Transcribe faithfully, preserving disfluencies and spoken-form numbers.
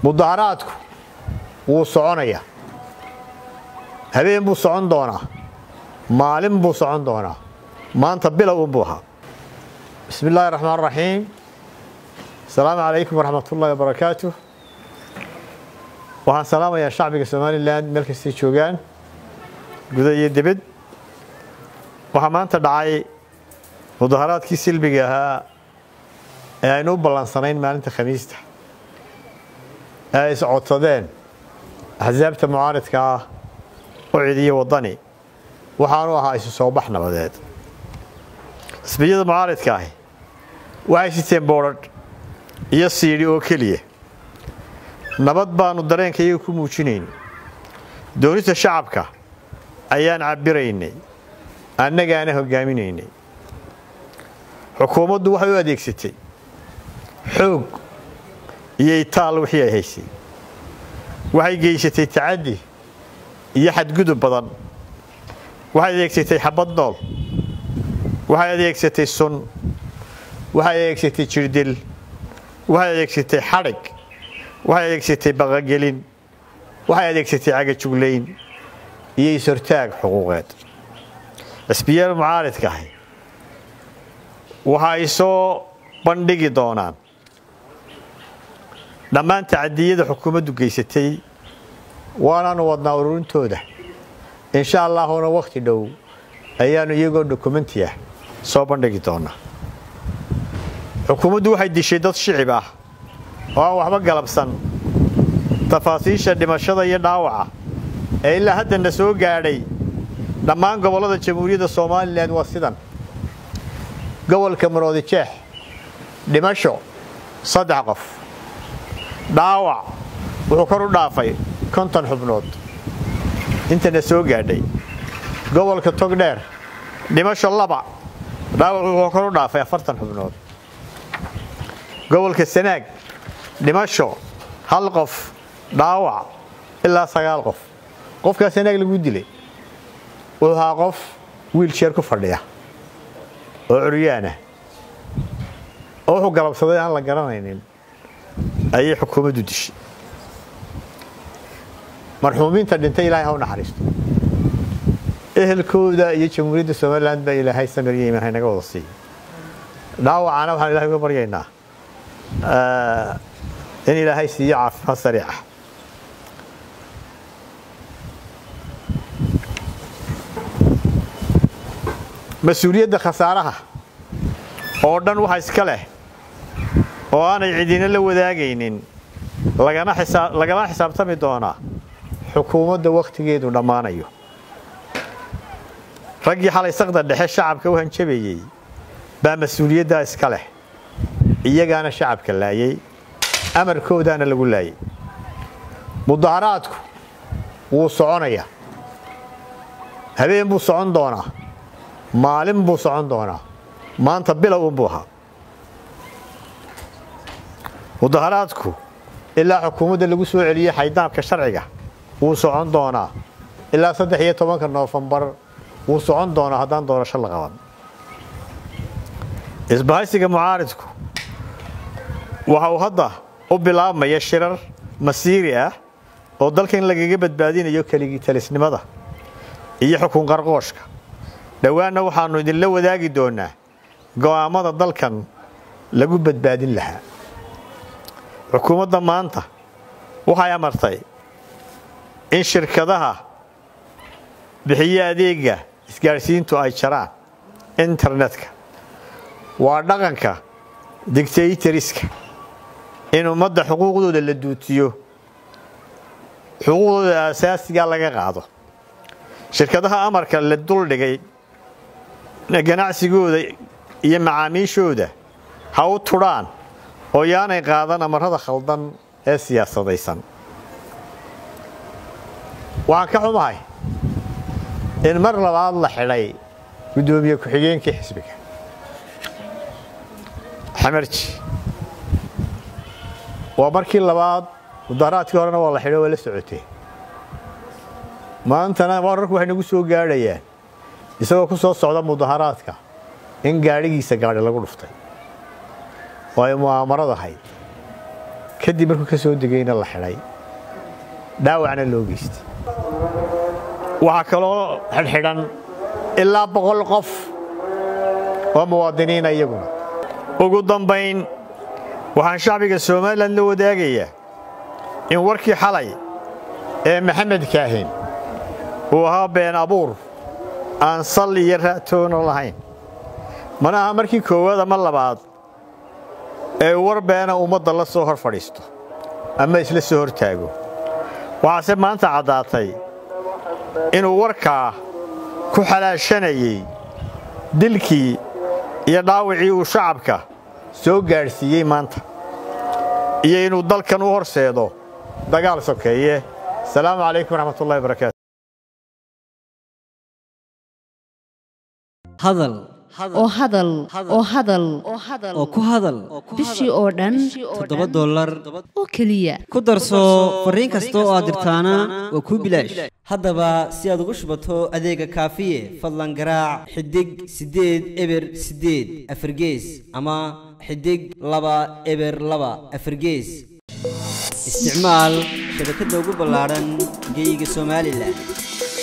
mudaharaadku wuu soconaya habeen buu socon doonaa maalin buu socon doonaa maanta bilow u buuxa bismillaahir rahmaanir rahiim assalaamu calaykum waraxmatullaahi wabarakaatuh waxaan salaamayaa shacbiga Soomaaliland meel kasta joogaan gudaha iyo dibadda waxa maanta dhacay mudaharaadkii silbiga ahaa ee aynu u ballansanayn maalinta Khamiista ay is codsadeen axsaabta mucaaradka ah oo ciidiye wadani waxaanu ahaa isu soo bax nabadeed xisbiyada mucaaradka ah waxay siteen boorad iyo siiri oo kaliya nabad baanu dareenkayga ku muujinayn doonista shacabka ayaan cabiraynay annagaana hogaaminaynay xukuumaddu waxay u adeegsatay xoog iyo itaal wixii ay haysay waxay geysatay tacaddi iyo xadgudub badan waxay adeegsatay xabad nool waxay adeegsatay sun waxay adeegsatay jirdil waxay adeegsatay xadhig waxay adeegsatay baqagelin waxay adeegsatay cagajuglayn iyo isortaag xuquuqeed xisbiyada mucaaradka ah waxay soo bandhigi doonaan dhammaan tacadiyada xukuumaddu geysatay waanaanu wadnaa ururintooda insha allahuna waqti dhow ayaanu iyagoo dokumenti ah soo bandhigi doonaa xukuumaddu waxay dishay dad shicib ah oo aan waxba galabsan tafaasiisha dhimashada iyo dhaawaca ee ilaa haddana soo gaadhay dhammaan gobollada jamhuuriyadda Soomaaliland waa sidan gobolka Maroodi Jeex dhimasho saddex qof dhaawac wuxuu kor u dhaafay konton xubnood intana soo gaadhay gobolka Togdheer dhimasho laba dhaawac wuxuu kor u dhaafay afartan xubnood gobolka Sanaag dhimasho hal qof dhaawac ilaa sagaal qof qofka Sanaag lagu dilay wuxuu ahaa qof wheelchair ku fadhiya oo curyaana oo wuxuu galabsaday aan la garanaynin ayay xukuumaddu dishay marxuumiinta dhintay ilaahay ha u naxariisto ehelkooda iyo jamhuuriyadda Soomaaliland baa ilaahay samir iyo iimaan naga wada siiyay dhaawacana waxaan ilaahay uga baryaynaa in ilaahay siiyo caafimaad sariic ah mas'uuliyadda khasaaraha oo dhan waxa iska leh oo aanay cidina la wadaagaynin lagana xisaab lagama xisaabtami doonaa xukuumadda waqtigeedu dhamaanayo ragii xalay saqda dhexe shacabka u hanjabeeyay baa mas'uuliyadda iska leh iyagaana shacabka laayay amarkoodana lagu laayay mudaharaadku wuu soconaya habeen buu socon doonaa maalin buu socon doonaa maanta bilow u buuxa mudaharaadku ilaa xukuumadda lagu soo celiyay xaydaabka sharciga wuu socon doonaa ilaa saddex iyo tobanka Noofambar wuu socon doonaa haddaan doorasho la qaban isbahaysiga mucaaradku waxa uu hadda u bilaabmaya shirar masiiri ah oo dalkan lagaga badbaadinayo kaligii talisnimada iyo xukun qarqooshka dhawaana waxaanu idin la wadaagi doonaa go'aamada dalkan lagu badbaadin lahaa xukuumadda maanta waxay amartay in shirkadaha bixiya adeega isgaarsiintu ay jaraan internetka waa dhaqanka dictatoriska in ummadda xuquuqdooda la duutiyo xuquuqdooda asaasiga laga qaado shirkadaha amarka la dul dhigay ganacsigooda iyo macaamiishooda ha u turaan oo yaanay qaadan amarada khaldan ee siyaasadaysan waxaan ka xumahay in mar labaad la xidhay gudoomiye ku-xigeenkii xisbiga xamarji waa markii labaad mudaharaadkii horena waa la xidhay oo la socotay maantana wararku waxay nagu soo gaadhayaan isagoo ku soo socda mudaharaadka in gaadhigiisa gaadhi lagu dhuftay oo ay mu'aamarad ahayd kadib markuu ka soo degayna la xidhay dhaawacna loo geystay waxaa kaloo xidhxidhan ilaa boqol qof oo muwaadiniina iyaguna ugu dambayn waxaan shacbiga Soomaaliland la wadaagayaa in warkii xalay ee Maxamed Kaahin uu ahaa been abuur aan sal iyo raatoon lahayn mana aha markii koowaad ama labaad ee war beena ummadda la soo hor fadhiisto ama isla soo hor taago waxaase maanta caddaatay inuu warkaa ku xalaashanayay dilkii iyo dhaawacii uu shacabka soo gaarsiiyey maanta iyo inuu dalkan u horseedo dagaal sokeeye السلام عليكم ورحمة الله وبركاته هذل oo hadal oo hadal oo ku hadal bishii oo dhan toddoba dollar oo kaliya ku darso fariin kasta oo aad dirtaana waa ku bilaash haddaba si aad ugu shubato adeega kaafiye fadlan garaac xidig sideed eber sideed afargees ama xidig laba eber laba afargees isticmaal shabakadda ugu ballaaran geyga Soomaaliland